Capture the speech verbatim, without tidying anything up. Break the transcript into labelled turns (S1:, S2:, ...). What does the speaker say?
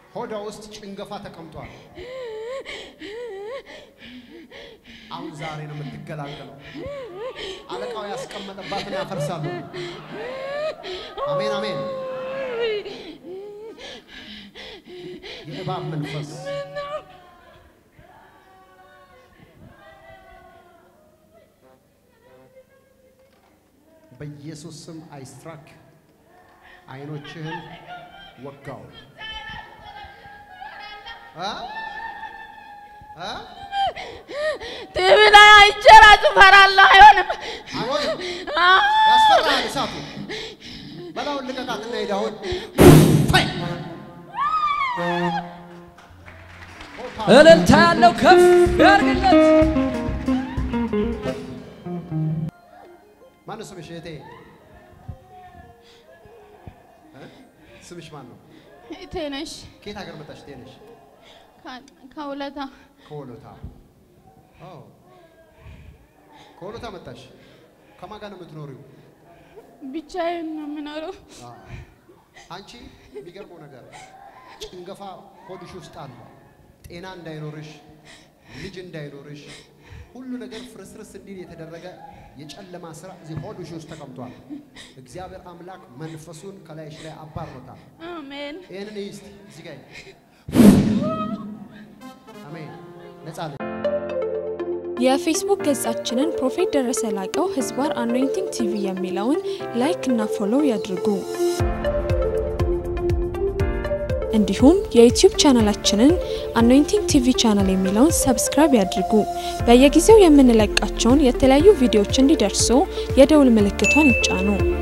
S1: ሆዷ ውስጥ ጭንገፋ ተቀምጧል አሁን ዛሬ ነው የምትገላገለው አለቃው ያስቀመጠባትን ያፈርሳሉ አሜን አሜን የእባብ መንፈስ በኢየሱስ ስም አይስትራክ አይኖችህን ወጋው አ አ
S2: ትብላ አይቸራ ትፈራለህ አይሆንም
S1: አይሆንም ያስፈራል እሳቱ በላው ልቀቃትና ይዳውን ፋይ
S3: እልልታ ያለው ከፍ ያርግለት
S1: ማን ነው ስምሽ እቴ ስምሽ ማን ነው
S2: እቴ ነሽ
S1: ከየት ሀገር መጣሽ እቴ ነሽ
S2: ከወለታ
S1: ከወለታ አዎ ከወለታ መጣሽ ከማን ጋር ነው የምትኖሪው
S2: ብቻዬን ነው የምኖረው
S1: አንቺ የሚገርመው ነገር ጭንገፋ ሆድሽ ውስጥ አለ ጤና እንዳይኖርሽ ልጅ እንዳይኖርሽ ሁሉ ነገር ፍርስርስ እንዲል የተደረገ የጨለማ ስራ እዚህ ሆድሽ ውስጥ ተቀምጧል እግዚአብሔር አምላክ መንፈሱን ከላይሽ ላይ አባርሮታል
S2: አሜን
S1: ይሄንን እስቲ እዚህ ጋር አሜን ነጻለ
S4: የፌስቡክ ገጻችንን ፕሮፌት ደረሰ ላቀው ህዝባር አኖይንቲንግ ቲቪ የሚለውን ላይክ እና ፎሎው ያድርጉ እንዲሁም የዩቲዩብ ቻናላችንን አኖይንቲንግ ቲቪ ቻናል የሚለውን ሰብስክራይብ ያድርጉ በየጊዜው የምንለቃቸውን የተለያዩ ቪዲዮዎች እንዲደርሱ የደውል ምልክቷን ይጫኑ